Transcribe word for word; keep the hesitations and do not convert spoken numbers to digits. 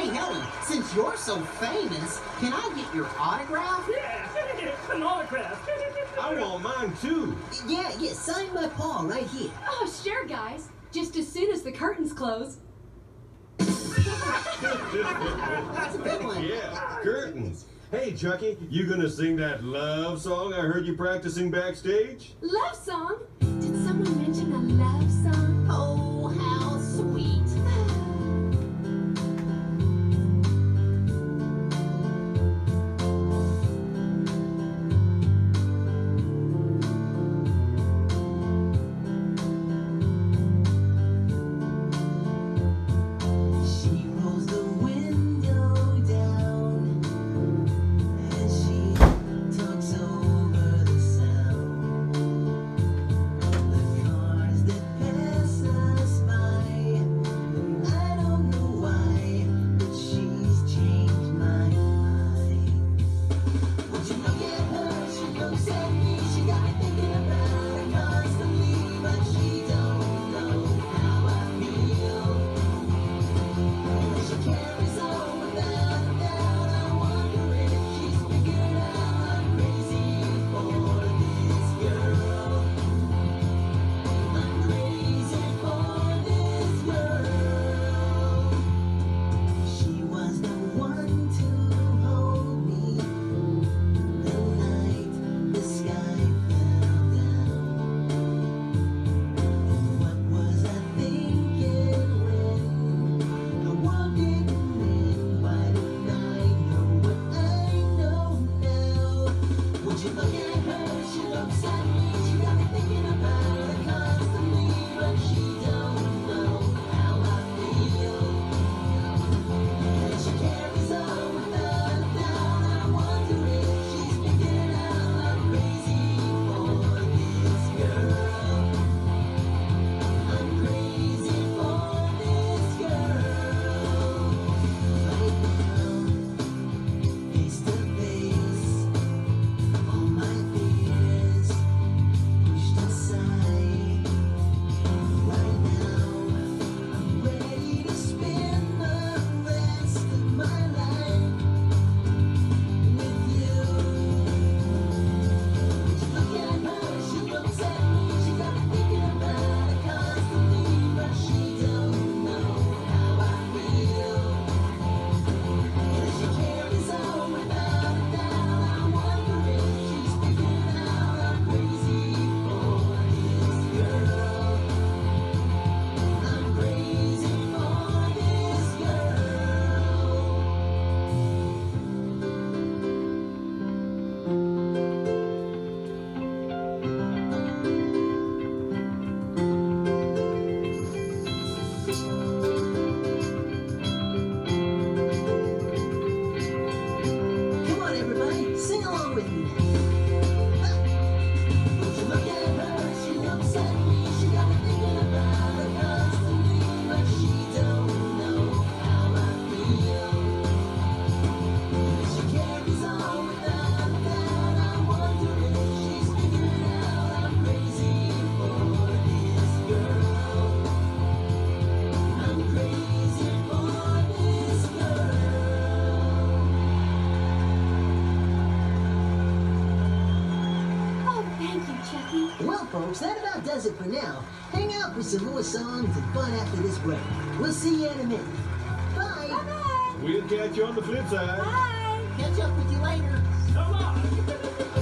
Hey, Helen, since you're so famous, can I get your autograph? Yeah, an autograph. I want mine too. Yeah, yeah, sign my paw right here. Oh, sure, guys. Just as soon as the curtains close. That's a good one. Yeah, curtains. Hey, Chucky, you gonna sing that love song I heard you practicing backstage? Love song? Did someone mention a love song? Oh, how sweet. Well, folks, that about does it for now. Hang out for some more songs and fun after this break. We'll see you in a minute. Bye. Bye-bye. We'll catch you on the flip side. Bye. Catch up with you later. Come on.